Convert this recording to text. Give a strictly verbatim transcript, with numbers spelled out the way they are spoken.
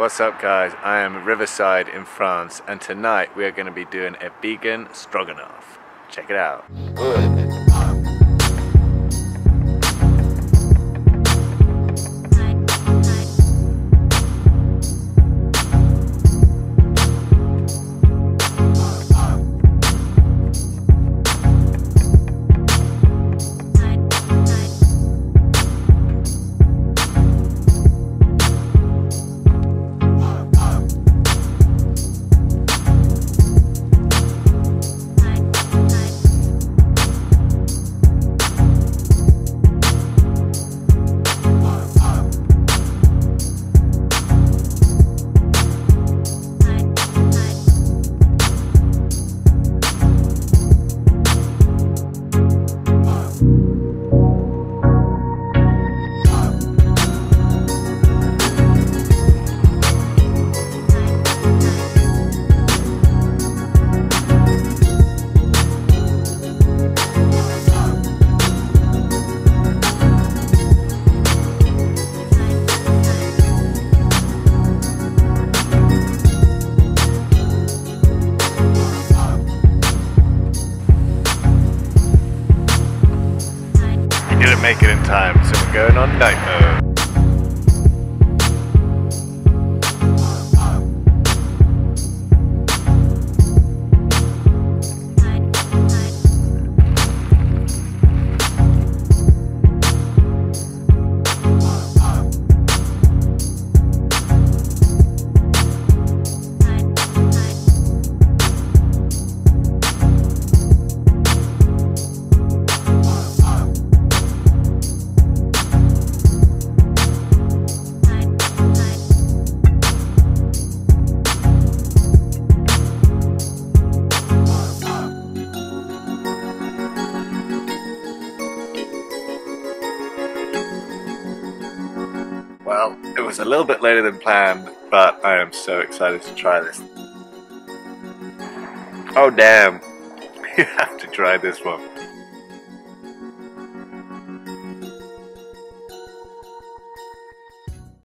What's up guys, I am Riverside in France and tonight we are going to be doing a vegan stroganoff. Check it out. Didn't make it in time, so we're going on night mode. Well, it was a little bit later than planned, but I am so excited to try this. Oh damn, you have to try this one.